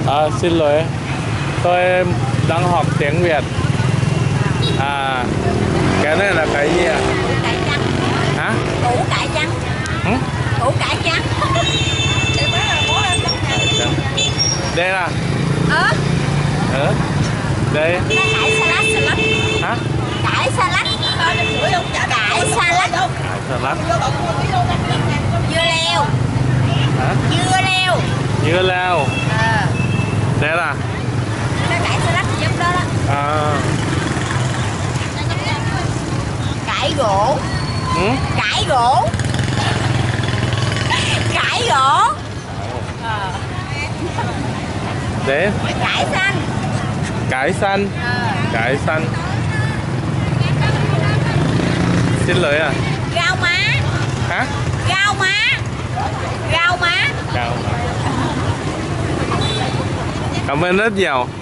Xin lỗi, tôi đang học tiếng Việt. Cái này là cái gì ạ? Củ cải trắng. Hả? Củ cải trắng. Ừ? Củ cải trắng. Đây là Ớt. đây. Cải salad. Hả? Cải salad. Cải salad. Salad. Dưa leo. Hả? Dưa leo. Dưa leo. Đây là Cái cải salad giúp đó đó. Cải gỗ. Ừ? Cải gỗ. Cải gỗ. Đấy. Cải xanh. Cải xanh. Cải xanh. Xin lỗi à? Rau má. Hả? Rau má. Rau má. Cảm ơn rất nhiều.